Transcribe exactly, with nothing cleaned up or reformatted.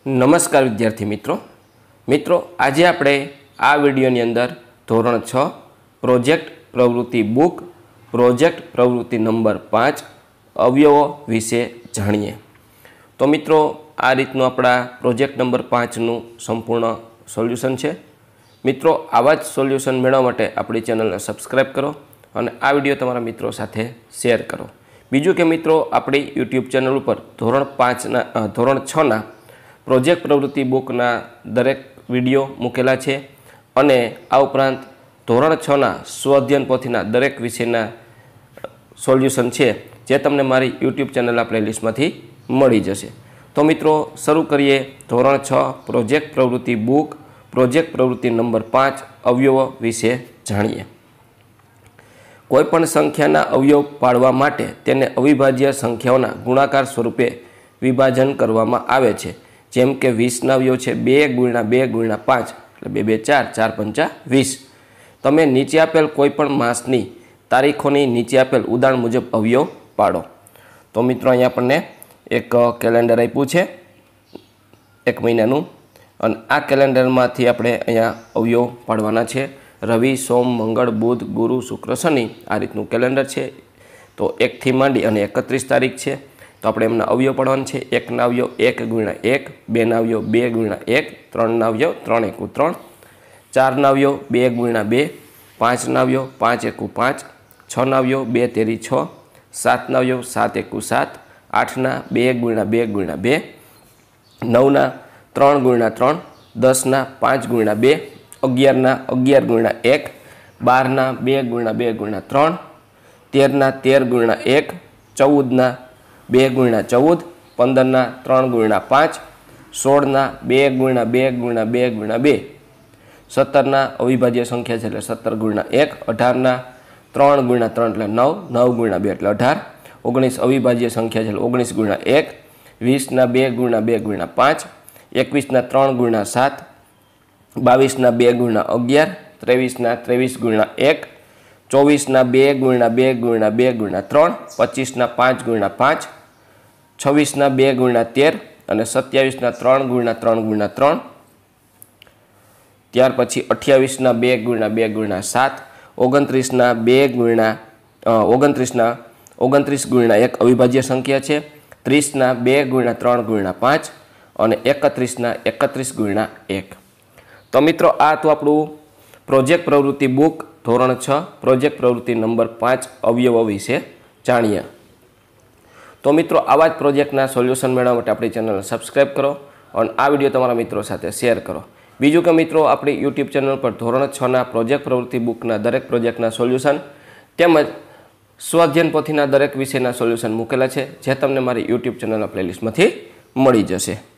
नमस्कार विद्यार्थी मित्रों मित्रों आज આપણે આ વિડિયોની અંદર ધોરણ છ પ્રોજેક્ટ પ્રવૃત્તિ બુક પ્રોજેક્ટ પ્રવૃત્તિ નંબર પાંચ અવયવો વિશે જાણીએ। તો મિત્રો આ રીતનું આપણા પ્રોજેક્ટ નંબર પાંચ નું સંપૂર્ણ સોલ્યુશન છે। મિત્રો આવા જ સોલ્યુશન મેળવવા માટે આપણી ચેનલને સબસ્ક્રાઇબ કરો અને આ વિડિયો તમારા મિત્રો સાથે શેર કરો। બીજું કે મિત્રો આપણી YouTube ચેનલ ઉપર ધોરણ પાંચ ના ધોરણ છ ના प्रोजेक्ट प्रवृत्ति बुकना दरेक विडियो मूकेला छे अने आ उपरांत धोरण छ ना स्वाध्ययन पोथीना दरेक विषयना सोल्यूशन छे जे तमने मारी यूट्यूब चेनलना प्लेलिस्टमांथी मळी जशे। तो मित्रों शरू करीए धोरण छ प्रोजेक्ट प्रवृत्ति बुक प्रोजेक्ट प्रवृत्ति नंबर पांच अवयव विषे जाणीए। कोईपण संख्याना अवयव पाडवा माटे तेने अविभाज्य संख्याओना गुणाकार स्वरूपे विभाजन करवामां आवे छे। जेम के वीस ना अवयव है बे गुणा बे गुणा पांच एटले बे बे चार चार पंचा वीस। तमे नीचे आपेल कोईपण मासनी तारीखोनी नीचे आपेल उदाहरण मुजब अवयव पाड़ो। तो मित्रों अहींया आपणे एक केलेंडर आप्युं छे एक महीनानुं अने आ केलेंडरमांथी आपणे अहींया अवयव पाडवाना छे। रवि सोम मंगळ बुध गुरु शुक्र शनि आ रीतनुं केलेंडर छे। तो एक थी मांडी अने एकत्रीस तारीख छे तो આપણે એમના અવયવ પડવાના છે। એક ના અવયવ એક ગુણ્યા એક, બે ના અવયવ બે ગુણ્યા એક, ત્રણ ના અવયવ ત્રણ એકુ ત્રણ, ચાર ના અવયવ બે ગુણ્યા બે, પાંચ ના અવયવ પાંચ એકુ પાંચ, છ ના અવયવ બે તેરી છ, સાત ના અવયવ સાત એકુ સાત, આઠ ના બે ગુણ્યા બે ગુણ્યા બે, નવ ના ત્રણ ગુણ્યા ત્રણ, દસ ના પાંચ ગુણ્યા બે, અગિયાર ના અગિયાર ગુણ્યા એક, બાર ના બે ગુણ્યા બે ગુણ્યા ત્રણ, તેર ના તેર ગુણ્યા એક, ચૌદ ના बे गुणा चौद, पंदर ना त्रण गुणा पांच, सोल ना बे गुणा बे गुणा बे गुणा बे, सत्तर ना अविभाज्य संख्या है सत्तर गुणा एक, अठार ना त्रण गुणा त्रण एटले नौ, नौ गुणा बे एटले अठार, ओगनीस अविभाज्य संख्या है ओगनीस गुणा एक, वीस ना बे गुणा बे गुणा पांच, एकवीस ना त्रण गुणा सात, बावीस ना बे गुणा अगियार, तेवीस ना तेवीस गुणा एक, चौवीस ना बे गुणा बे गुणा बे गुणा त्रण, पच्चीस ना पांच गुणा पांच, छवीस ना बे गुणा तेर और सत्यावीस ना त्रण गुणा त्रण गुणा त्रण, त्यार पछी अठावीस ना बे गुणा बे गुणा सात, ओगणत्रीस ना बे गुणा ओगणत्रीस ना ओगणत्रीस गुणा एक अविभाज्य संख्या है, त्रीस ना बे गुणा त्रण गुणा पांच और एकत्रीस ना एकत्रीस गुणा एक। तो मित्रों आ तो आपणुं प्रोजेक्ट प्रवृत्ति बुक धोरण छ प्रोजेक्ट प्रवृत्ति नंबर पांच अवयव विषे जाणीए। तो मित्रों आवा ज प्रोजेक्टना सोल्यूशन मेळववा माटे आपणी चेनलने सब्सक्राइब करो और आ विडियो तमारा मित्रों साथे शेर करो। बीजू के मित्रों आपणी यूट्यूब चेनल पर धोरण छ ना प्रोजेक्ट प्रवृत्ति बुकना दरेक प्रोजेक्टना सोल्यूशन तेमज स्वाध्ययन पोथीना दरेक विषयना सोल्यूशन मूकेला छे जे तमने मारी यूट्यूब चेनलना प्लेलिस्टमांथी मळी जशे।